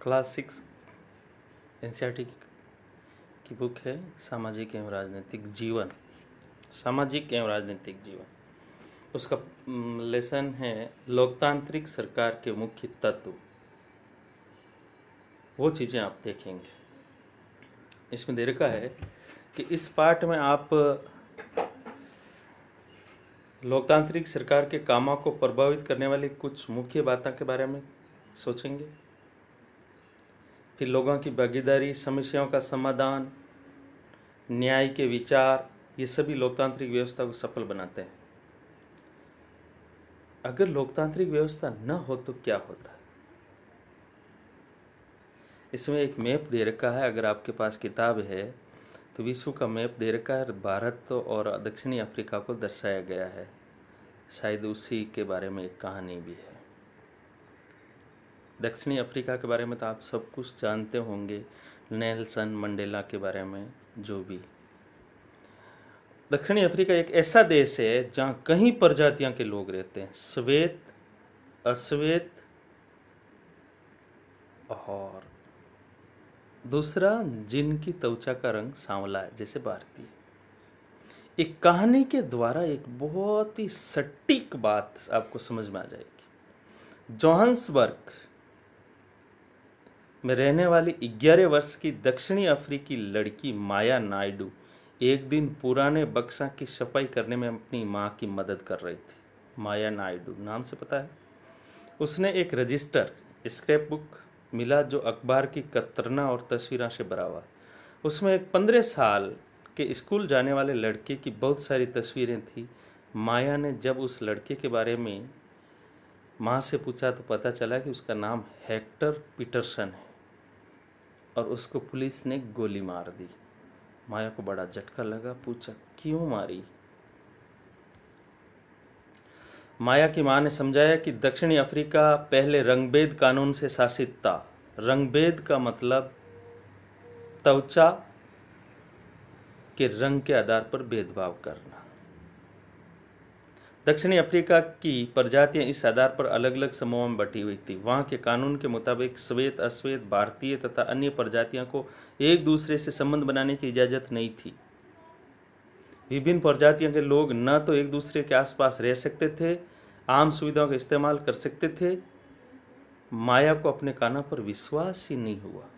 Class 6 NCERT की book है सामाजिक एवं राजनीतिक जीवन। सामाजिक एवं राजनीतिक जीवन उसका लेसन है लोकतांत्रिक सरकार के मुख्य तत्व। वो चीज़ें आप देखेंगे। इसमें दे रखा है कि इस पाठ में आप लोकतांत्रिक सरकार के कामों को प्रभावित करने वाली कुछ मुख्य बातों के बारे में सोचेंगे। फिर लोगों की भागीदारी, समस्याओं का समाधान, न्याय के विचार, ये सभी लोकतांत्रिक व्यवस्था को सफल बनाते हैं। अगर लोकतांत्रिक व्यवस्था न हो तो क्या होता है? इसमें एक मैप दे रखा है। अगर आपके पास किताब है तो विश्व का मैप दे रखा है। भारत और दक्षिणी अफ्रीका को दर्शाया गया है। शायद उसी के बारे में एक कहानी भी है। दक्षिणी अफ्रीका के बारे में तो आप सब कुछ जानते होंगे, नेल्सन मंडेला के बारे में। जो भी दक्षिणी अफ्रीका एक ऐसा देश है जहां कई प्रजातियों के लोग रहते हैं, श्वेत, अश्वेत और दूसरा जिनकी त्वचा का रंग सांवला है, जैसे भारतीय। एक कहानी के द्वारा एक बहुत ही सटीक बात आपको समझ में आ जाएगी। जोहान्सबर्ग में रहने वाली 11 वर्ष की दक्षिणी अफ्रीकी लड़की माया नायडू एक दिन पुराने बक्सा की सफाई करने में अपनी मां की मदद कर रही थी। माया नायडू नाम से पता है। उसने एक रजिस्टर, स्क्रैप बुक मिला जो अखबार की कतरना और तस्वीरों से भरा हुआ। उसमें एक 15 साल के स्कूल जाने वाले लड़के की बहुत सारी तस्वीरें थी। माया ने जब उस लड़के के बारे में माँ से पूछा तो पता चला कि उसका नाम हेक्टर पीटरसन है और उसको पुलिस ने गोली मार दी। माया को बड़ा झटका लगा। पूछा क्यों मारी? माया की मां ने समझाया कि दक्षिणी अफ्रीका पहले रंगभेद कानून से शासित था। रंगभेद का मतलब त्वचा के रंग के आधार पर भेदभाव करना। दक्षिणी अफ्रीका की प्रजातियां इस आधार पर अलग अलग समूहों में बटी हुई थी। वहां के कानून के मुताबिक श्वेत, अश्वेत, भारतीय तथा अन्य प्रजातियों को एक दूसरे से संबंध बनाने की इजाजत नहीं थी। विभिन्न प्रजातियों के लोग न तो एक दूसरे के आसपास रह सकते थे, आम सुविधाओं का इस्तेमाल कर सकते थे। माया को अपने कानों पर विश्वास ही नहीं हुआ।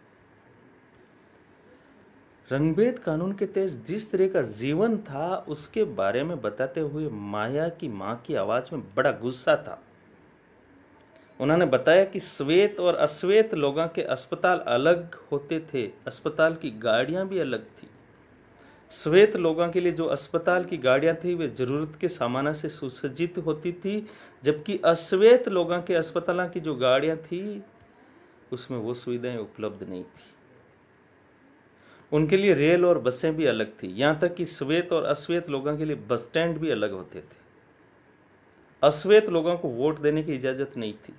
रंगभेद कानून के तहत जिस तरह का जीवन था उसके बारे में बताते हुए माया की मां की आवाज में बड़ा गुस्सा था। उन्होंने बताया कि श्वेत और अश्वेत लोगों के अस्पताल अलग होते थे, अस्पताल की गाड़ियां भी अलग थी। श्वेत लोगों के लिए जो अस्पताल की गाड़ियां थी वे जरूरत के सामान से सुसज्जित होती थी, जबकि अश्वेत लोगों के अस्पतालों की जो गाड़ियां थी उसमें वो सुविधाएं उपलब्ध नहीं थी। उनके लिए रेल और बसें भी अलग थी। यहां तक कि श्वेत और अश्वेत लोगों के लिए बस स्टैंड भी अलग होते थे। अश्वेत लोगों को वोट देने की इजाजत नहीं थी।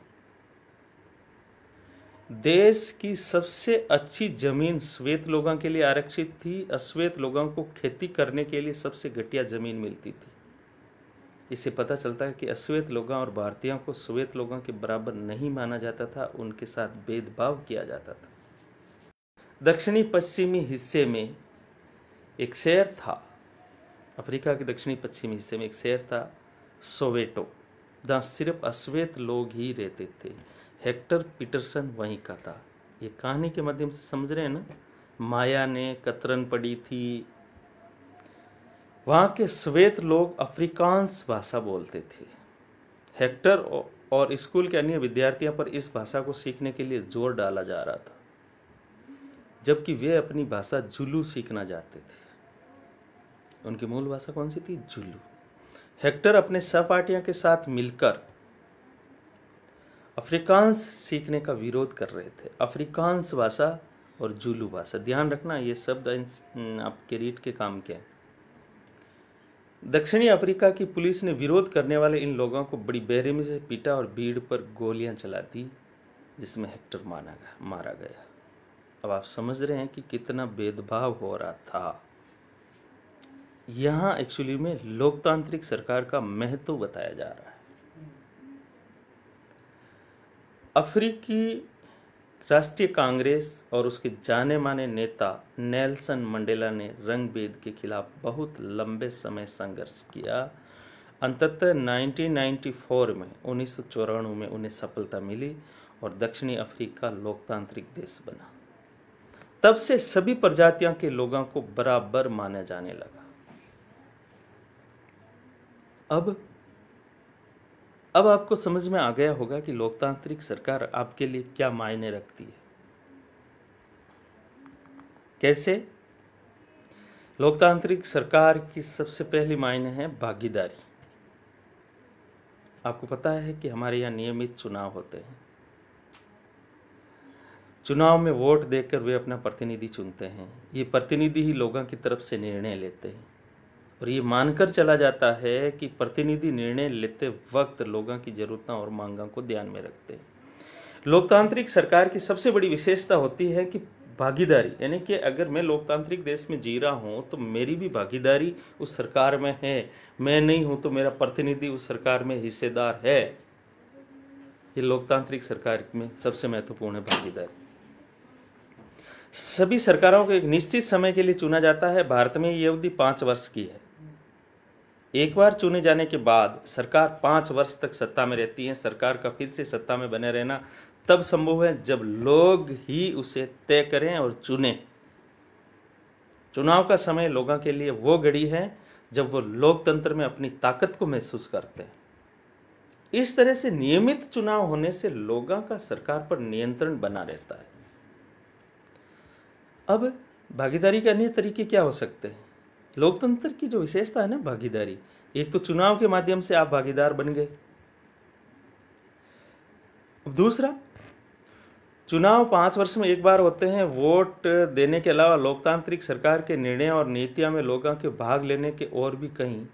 देश की सबसे अच्छी जमीन श्वेत लोगों के लिए आरक्षित थी। अश्वेत लोगों को खेती करने के लिए सबसे घटिया जमीन मिलती थी। इससे पता चलता है कि अश्वेत लोगों और भारतीयों को श्वेत लोगों के बराबर नहीं माना जाता था, उनके साथ भेदभाव किया जाता था। दक्षिणी पश्चिमी हिस्से में एक शहर था। अफ्रीका के दक्षिणी पश्चिमी हिस्से में एक शहर था सोवेटो, जहाँ सिर्फ अश्वेत लोग ही रहते थे। हेक्टर पीटरसन वहीं का था। ये कहानी के माध्यम से समझ रहे हैं ना। माया ने कतरन पड़ी थी। वहाँ के श्वेत लोग अफ्रीकांस भाषा बोलते थे। हेक्टर और स्कूल के अन्य विद्यार्थियों पर इस भाषा को सीखने के लिए जोर डाला जा रहा था, जबकि वे अपनी भाषा जुलू सीखना चाहते थे। उनकी मूल भाषा कौन सी थी? जुलू। हेक्टर अपने सहपाठियों के साथ मिलकर अफ्रीकांस सीखने का विरोध कर रहे थे। अफ्रीकांस भाषा और जुलू भाषा, ध्यान रखना ये शब्द आपके रीड के काम के हैं। दक्षिणी अफ्रीका की पुलिस ने विरोध करने वाले इन लोगों को बड़ी बेरहमी से पीटा और भीड़ पर गोलियां चला दी, जिसमें हेक्टर मारा गया। अब आप समझ रहे हैं कि कितना भेदभाव हो रहा था। यहां एक्चुअली में लोकतांत्रिक सरकार का महत्व बताया जा रहा है। अफ्रीकी राष्ट्रीय कांग्रेस और उसके जाने माने नेता नेल्सन मंडेला ने रंग भेद के खिलाफ बहुत लंबे समय संघर्ष किया। अंततः 1994 में 1994 में उन्हें सफलता मिली और दक्षिणी अफ्रीका लोकतांत्रिक देश बना। तब से सभी प्रजातियों के लोगों को बराबर माना जाने लगा। अब आपको समझ में आ गया होगा कि लोकतांत्रिक सरकार आपके लिए क्या मायने रखती है। कैसे? लोकतांत्रिक सरकार की सबसे पहली मायने है भागीदारी। आपको पता है कि हमारे यहाँ नियमित चुनाव होते हैं। चुनाव में वोट देकर वे अपना प्रतिनिधि चुनते हैं। ये प्रतिनिधि ही लोगों की तरफ से निर्णय लेते हैं और ये मानकर चला जाता है कि प्रतिनिधि निर्णय लेते वक्त लोगों की जरूरतों और मांगों को ध्यान में रखते हैं। लोकतांत्रिक सरकार की सबसे बड़ी विशेषता होती है कि भागीदारी, यानी कि अगर मैं लोकतांत्रिक देश में जी रहा हूं तो मेरी भी भागीदारी उस सरकार में है। मैं नहीं हूं तो मेरा प्रतिनिधि उस सरकार में हिस्सेदार है। ये लोकतांत्रिक सरकार में सबसे महत्वपूर्ण है, भागीदारी। सभी सरकारों को एक निश्चित समय के लिए चुना जाता है। भारत में ये अवधि 5 वर्ष की है। एक बार चुने जाने के बाद सरकार 5 वर्ष तक सत्ता में रहती है। सरकार का फिर से सत्ता में बने रहना तब संभव है जब लोग ही उसे तय करें और चुने। चुनाव का समय लोगों के लिए वो घड़ी है जब वो लोकतंत्र में अपनी ताकत को महसूस करते हैं। इस तरह से नियमित चुनाव होने से लोगों का सरकार पर नियंत्रण बना रहता है। अब भागीदारी के अन्य तरीके क्या हो सकते हैं? लोकतंत्र की जो विशेषता है ना भागीदारी, एक तो चुनाव के माध्यम से आप भागीदार बन गए। दूसरा, चुनाव 5 वर्ष में एक बार होते हैं। वोट देने के अलावा लोकतांत्रिक सरकार के निर्णय और नीतियों में लोगों के भाग लेने के और भी कई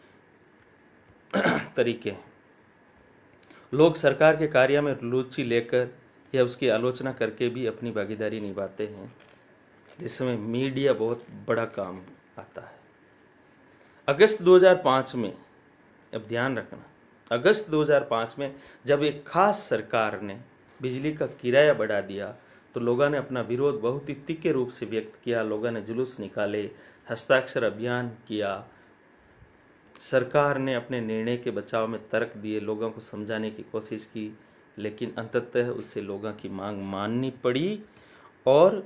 तरीके हैं। लोग सरकार के कार्य में रुचि लेकर या उसकी आलोचना करके भी अपनी भागीदारी निभाते हैं, जिसमें मीडिया बहुत बड़ा काम आता है। अगस्त 2005 में, अब ध्यान रखना, अगस्त 2005 में जब एक खास सरकार ने बिजली का किराया बढ़ा दिया तो लोगों ने अपना विरोध बहुत ही तीखे रूप से व्यक्त किया। लोगों ने जुलूस निकाले, हस्ताक्षर अभियान किया। सरकार ने अपने निर्णय के बचाव में तर्क दिए, लोगों को समझाने की कोशिश की, लेकिन अंततः उससे लोगों की मांग माननी पड़ी और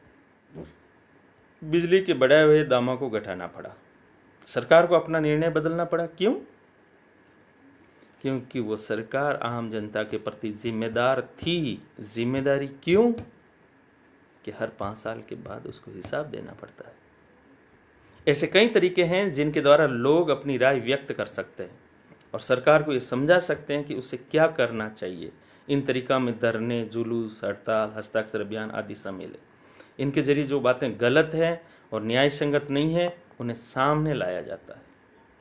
बिजली के बढ़े हुए दामों को घटाना पड़ा। सरकार को अपना निर्णय बदलना पड़ा। क्यों? क्योंकि वो सरकार आम जनता के प्रति जिम्मेदार थी। जिम्मेदारी क्यों? कि हर 5 साल के बाद उसको हिसाब देना पड़ता है। ऐसे कई तरीके हैं जिनके द्वारा लोग अपनी राय व्यक्त कर सकते हैं और सरकार को ये समझा सकते हैं कि उसे क्या करना चाहिए। इन तरीका में धरने, जुलूस, हड़ताल, हस्ताक्षर अभियान आदि शामिल है। इनके जरिए जो बातें गलत हैं और न्याय संगत नहीं है उन्हें सामने लाया जाता है।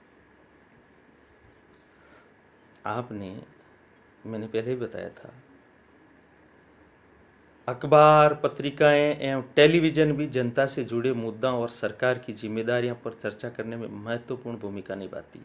मैंने पहले ही बताया था, अखबार, पत्रिकाएं एवं टेलीविजन भी जनता से जुड़े मुद्दों और सरकार की जिम्मेदारियों पर चर्चा करने में महत्वपूर्ण भूमिका निभाती है।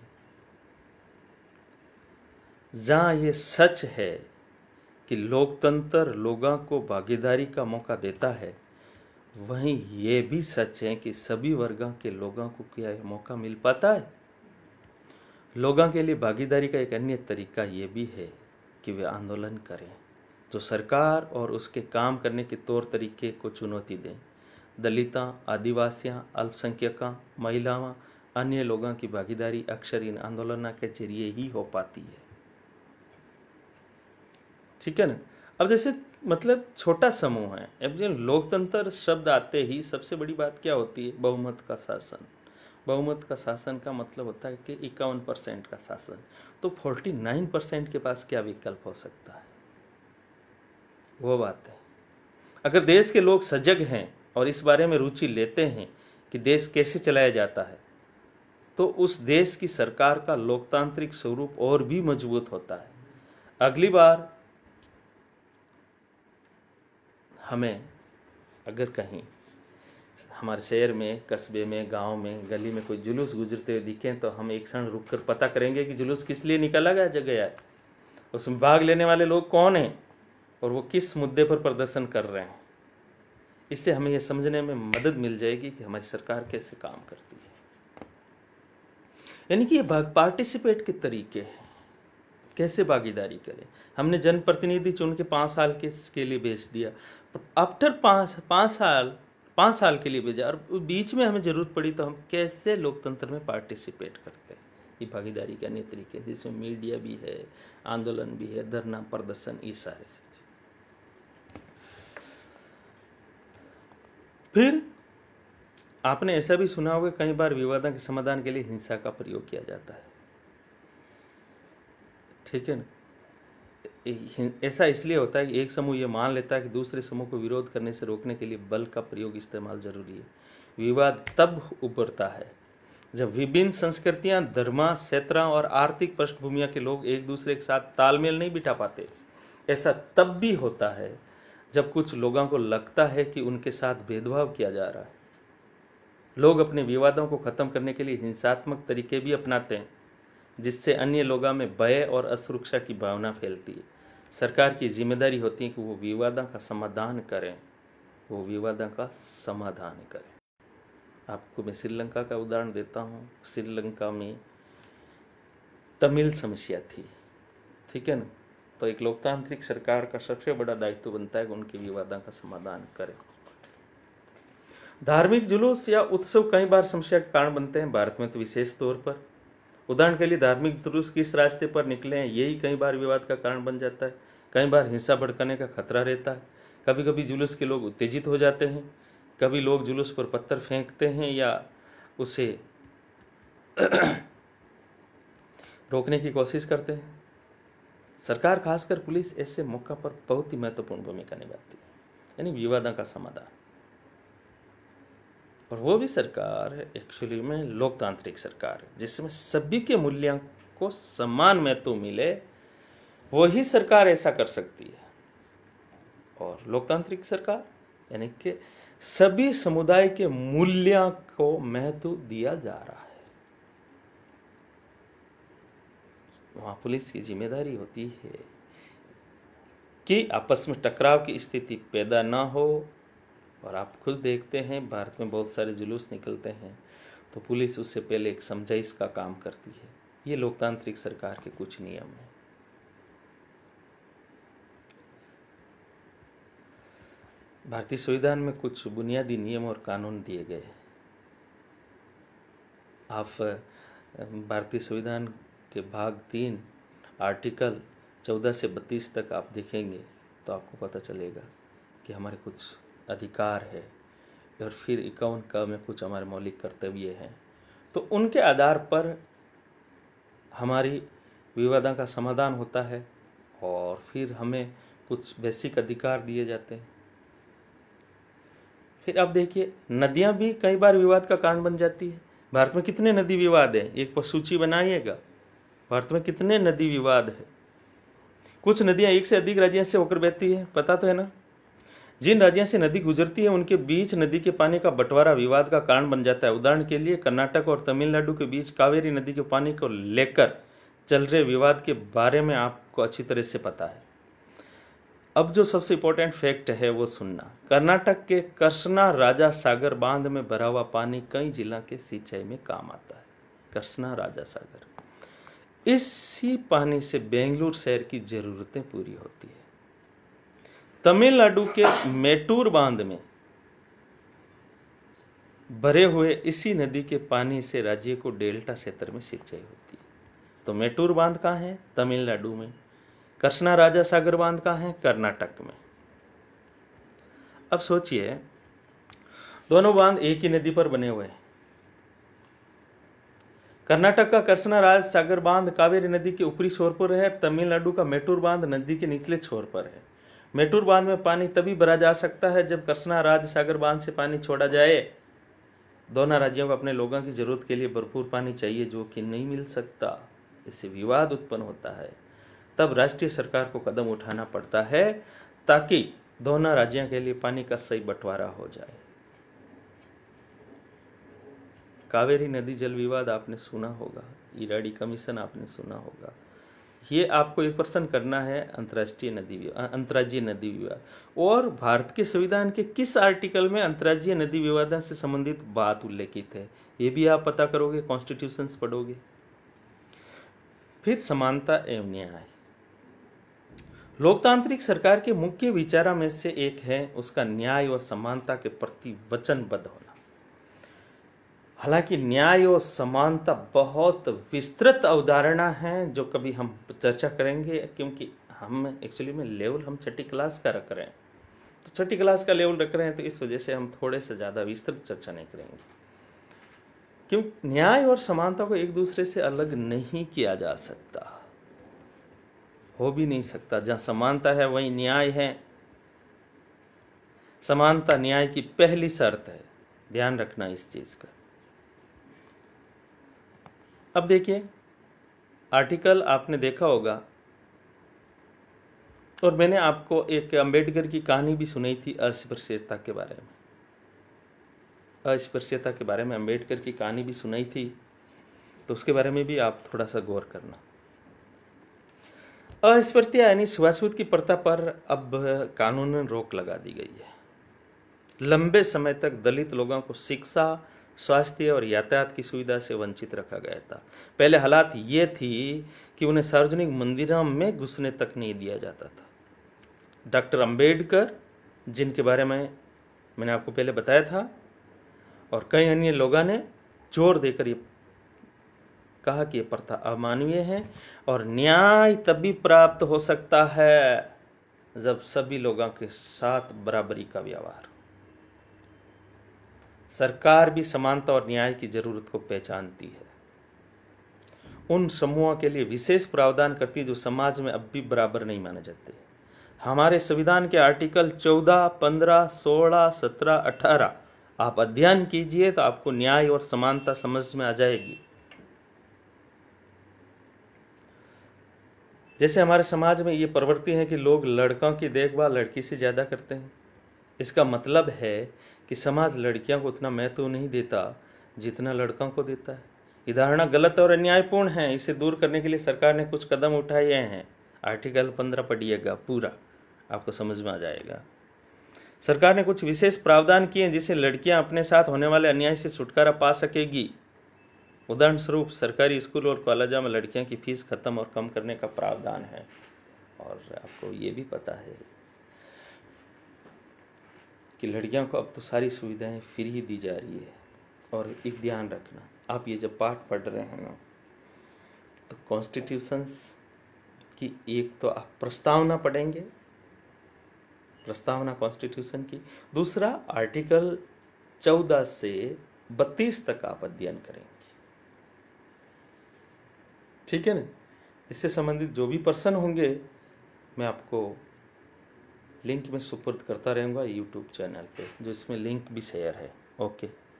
जहां ये सच है कि लोकतंत्र लोगों को भागीदारी का मौका देता है, वहीं ये भी सच है कि सभी वर्गों के लोगों को क्या यह मौका मिल पाता है। लोगों के लिए भागीदारी का एक अन्य तरीका ये भी है कि वे आंदोलन करें, जो सरकार और उसके काम करने के तौर तरीके को चुनौती दें। दलितां, आदिवासियां, अल्पसंख्यकों, महिलाओं, अन्य लोगों की भागीदारी अक्सर इन आंदोलनों के जरिए ही हो पाती है। ठीक है ना? अब जैसे मतलब छोटा समूह है। अब जब लोकतंत्र शब्द आते ही सबसे बड़ी बात क्या होती है? बहुमत का शासन। बहुमत का शासन का मतलब होता है कि 51% का शासन। तो 49% के पास क्या विकल्प हो सकता है? वो बात है, अगर देश के लोग सजग हैं और इस बारे में रुचि लेते हैं कि देश कैसे चलाया जाता है, तो उस देश की सरकार का लोकतांत्रिक स्वरूप और भी मजबूत होता है। अगली बार हमें अगर कहीं हमारे शहर में, कस्बे में, गांव में, गली में कोई जुलूस गुजरते हुए दिखें तो हम एक क्षण रुककर पता करेंगे कि जुलूस किस लिए निकाला गया है, उसमें भाग लेने वाले लोग कौन हैं, और वो किस मुद्दे पर प्रदर्शन कर रहे हैं। इससे हमें यह समझने में मदद मिल जाएगी कि हमारी सरकार कैसे काम करती है। यानी कि ये पार्टिसिपेट के तरीके हैं, कैसे भागीदारी करें। हमने जनप्रतिनिधि चुन के 5 साल के लिए भेज दिया, आफ्टर 5 साल के लिए भेजा, और बीच में हमें जरूरत पड़ी तो हम कैसे लोकतंत्र में पार्टिसिपेट करते हैं। ये भागीदारी के अन्य तरीके जिसमें मीडिया भी है, आंदोलन भी है, धरना प्रदर्शन, ये सारे चीजें। फिर आपने ऐसा भी सुना होगा कई बार विवादों के समाधान के लिए हिंसा का प्रयोग किया जाता है, ठीक है ना। ऐसा इसलिए होता है कि एक समूह ये मान लेता है कि दूसरे समूह को विरोध करने से रोकने के लिए बल का प्रयोग इस्तेमाल जरूरी है। विवाद तब उभरता है जब विभिन्न संस्कृतियां, धर्म, क्षेत्र और आर्थिक पृष्ठभूमिया के लोग एक दूसरे के साथ तालमेल नहीं बिठा पाते। ऐसा तब भी होता है जब कुछ लोगों को लगता है कि उनके साथ भेदभाव किया जा रहा है। लोग अपने विवादों को खत्म करने के लिए हिंसात्मक तरीके भी अपनाते हैं, जिससे अन्य लोगों में भय और असुरक्षा की भावना फैलती है। सरकार की जिम्मेदारी होती है कि वो विवादों का समाधान करें, आपको मैं श्रीलंका का उदाहरण देता हूँ। श्रीलंका में तमिल समस्या थी, ठीक है ना। तो एक लोकतांत्रिक सरकार का सबसे बड़ा दायित्व बनता है कि उनके विवादों का समाधान करें। धार्मिक जुलूस या उत्सव कई बार समस्या के कारण बनते हैं, भारत में तो विशेष तौर पर। उदाहरण के लिए धार्मिक जुलूस किस रास्ते पर निकले हैं, यही कई बार विवाद का कारण बन जाता है। कई बार हिंसा भड़काने का खतरा रहता है। कभी कभी जुलूस के लोग उत्तेजित हो जाते हैं, कभी लोग जुलूस पर पत्थर फेंकते हैं या उसे रोकने की कोशिश करते हैं। सरकार, खासकर पुलिस, ऐसे मौका पर बहुत ही महत्वपूर्ण भूमिका निभाती है, यानी विवादों का समाधान। और वो भी सरकार एक्चुअली में लोकतांत्रिक सरकार है, जिसमें सभी के मूल्यों को समान महत्व मिले, वही सरकार ऐसा कर सकती है। और लोकतांत्रिक सरकार यानी कि सभी समुदाय के मूल्यों को महत्व दिया जा रहा है। वहां पुलिस की जिम्मेदारी होती है कि आपस में टकराव की स्थिति पैदा ना हो। और आप खुद देखते हैं भारत में बहुत सारे जुलूस निकलते हैं तो पुलिस उससे पहले एक समझाइश का काम करती है। ये लोकतांत्रिक सरकार के कुछ नियम हैं। भारतीय संविधान में कुछ बुनियादी नियम और कानून दिए गए हैं। आप भारतीय संविधान के भाग 3 आर्टिकल 14 से 32 तक आप देखेंगे तो आपको पता चलेगा कि हमारे कुछ अधिकार है, और फिर 51 का में कुछ हमारे मौलिक कर्तव्य हैं। तो उनके आधार पर हमारी विवादों का समाधान होता है और फिर हमें कुछ बेसिक अधिकार दिए जाते हैं। फिर आप देखिए, नदियां भी कई बार विवाद का कारण बन जाती है। भारत में कितने नदी विवाद है, एक सूची बनाइएगा। भारत में कितने नदी विवाद है। कुछ नदियां एक से अधिक राज्यों से होकर बहती है, पता तो है ना। जिन राज्यों से नदी गुजरती है उनके बीच नदी के पानी का बंटवारा विवाद का कारण बन जाता है। उदाहरण के लिए कर्नाटक और तमिलनाडु के बीच कावेरी नदी के पानी को लेकर चल रहे विवाद के बारे में आपको अच्छी तरह से पता है। अब जो सबसे इंपॉर्टेंट फैक्ट है वो सुनना। कर्नाटक के कृष्णा राजा सागर बांध में भरा हुआ पानी कई जिलों के सिंचाई में काम आता है। कृष्णा राजा सागर, इसी पानी से बेंगलुरु शहर की जरूरतें पूरी होती है। तमिलनाडु के मेटूर बांध में भरे हुए इसी नदी के पानी से राज्य को डेल्टा क्षेत्र में सिंचाई होती है। तो मेटूर बांध कहाँ है? तमिलनाडु में। कृष्णा राजा सागर बांध कहाँ है? कर्नाटक में। अब सोचिए, दोनों बांध एक ही नदी पर बने हुए हैं। कर्नाटक का कृष्णा राजा सागर बांध कावेरी नदी के ऊपरी छोर पर है, तमिलनाडु का मेटूर बांध नदी के निचले छोर पर है। मेटूर बांध में पानी तभी भरा जा सकता है जब कृष्णा राजा सागर बांध से पानी छोड़ा जाए। दोनों राज्यों को अपने लोगों की जरूरत के लिए भरपूर पानी चाहिए, जो कि नहीं मिल सकता। इससे विवाद उत्पन्न होता है। तब राष्ट्रीय सरकार को कदम उठाना पड़ता है ताकि दोनों राज्यों के लिए पानी का सही बंटवारा हो जाए। कावेरी नदी जल विवाद आपने सुना होगा, इराडी कमीशन आपने सुना होगा, ये आपको एक प्रश्न करना है अंतर्राज्यीय नदी विवाद, और भारत के संविधान के किस आर्टिकल में अंतर्राज्यीय नदी विवादों से संबंधित बात उल्लेखित है, ये भी आप पता करोगे, कॉन्स्टिट्यूशन पढ़ोगे। फिर समानता एवं न्याय, लोकतांत्रिक सरकार के मुख्य विचारों में से एक है उसका न्याय और समानता के प्रति वचनबद्ध होना। हालांकि न्याय और समानता बहुत विस्तृत अवधारणा है जो कभी हम चर्चा करेंगे, क्योंकि हम एक्चुअली में लेवल हम छठी क्लास का रख रहे हैं, तो छठी क्लास का लेवल रख रहे हैं, तो इस वजह से हम थोड़े से ज़्यादा विस्तृत चर्चा नहीं करेंगे। क्यों न्याय और समानता को एक दूसरे से अलग नहीं किया जा सकता, हो भी नहीं सकता। जहां समानता है वहीं न्याय है। समानता न्याय की पहली शर्त है, ध्यान रखना इस चीज का। अब देखिए, आर्टिकल आपने देखा होगा, और मैंने आपको एक अंबेडकर की कहानी भी सुनाई थी अस्पृश्यता के बारे में। अस्पृश्यता के बारे में अंबेडकर की कहानी भी सुनाई थी, तो उसके बारे में भी आप थोड़ा सा गौर करना। अस्पृश्यता यानी छुआछूत की प्रथा पर अब कानूनन रोक लगा दी गई है। लंबे समय तक दलित लोगों को शिक्षा, स्वास्थ्य और यातायात की सुविधा से वंचित रखा गया था। पहले हालात ये थी कि उन्हें सार्वजनिक मंदिरों में घुसने तक नहीं दिया जाता था। डॉक्टर अंबेडकर, जिनके बारे में मैंने आपको पहले बताया था, और कई अन्य लोगों ने जोर देकर ये कहा कि यह प्रथा अमानवीय है और न्याय तभी प्राप्त हो सकता है जब सभी लोगों के साथ बराबरी का व्यवहार। सरकार भी समानता और न्याय की जरूरत को पहचानती है, उन समूहों के लिए विशेष प्रावधान करती है जो समाज में अब भी बराबर नहीं माने जाते। हमारे संविधान के आर्टिकल 14, 15, 16, 17, 18 आप अध्ययन कीजिए तो आपको न्याय और समानता समझ में आ जाएगी। जैसे हमारे समाज में ये प्रवृत्ति है कि लोग लड़कों की देखभाल लड़की से ज्यादा करते हैं। इसका मतलब है कि समाज लड़कियों को उतना महत्व नहीं देता जितना लड़कों को देता है। ये धारणा गलत और अन्यायपूर्ण है। इसे दूर करने के लिए सरकार ने कुछ कदम उठाए हैं। आर्टिकल 15 पढ़िएगा, पूरा आपको समझ में आ जाएगा। सरकार ने कुछ विशेष प्रावधान किए जिससे लड़कियां अपने साथ होने वाले अन्याय से छुटकारा पा सकेगी। उदाहरण स्वरूप सरकारी स्कूल और कॉलेजों में लड़कियों की फीस खत्म और कम करने का प्रावधान है। और आपको ये भी पता है कि लड़कियों को अब तो सारी सुविधाएं फ्री ही दी जा रही है। और एक ध्यान रखना, आप ये जब पाठ पढ़ रहे हैं ना, तो कॉन्स्टिट्यूशंस की एक तो आप प्रस्तावना पढ़ेंगे, प्रस्तावना कॉन्स्टिट्यूशन की। दूसरा आर्टिकल 14 से 32 तक आप अध्ययन करेंगे, ठीक है ना। इससे संबंधित जो भी प्रश्न होंगे मैं आपको लिंक में सुपुर्द करता रहूँगा यूट्यूब चैनल पे, जो इसमें लिंक भी शेयर है। ओके।